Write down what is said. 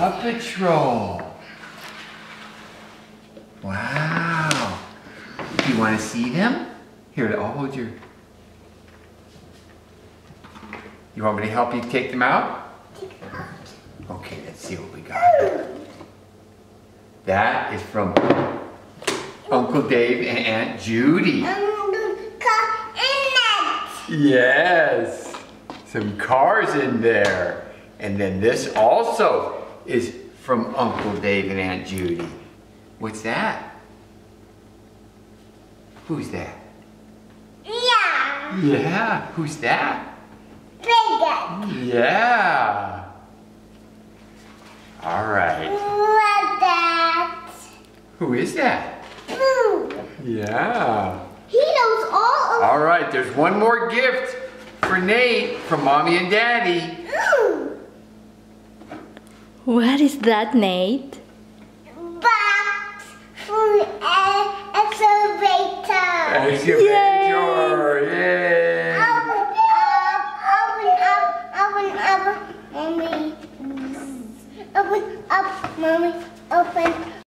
Paw Patrol. Wow. Do you want to see them? Here, I'll hold your... You want me to help you take them out? Okay, let's see what we got. That is from Uncle Dave and Aunt Judy. Yes, some cars in there. And then this also is from Uncle Dave and Aunt Judy. What's that? Who's that? Yeah. Yeah, who's that? Bigger. Yeah. All right. What's that? Who is that? Boo. Yeah. He knows all of. All right, there's one more gift for Nate from Mommy and Daddy. Ooh. What is that, Nate? Box for excavator. Excavator! Yay! Open up, mommy. Open up, mommy. Open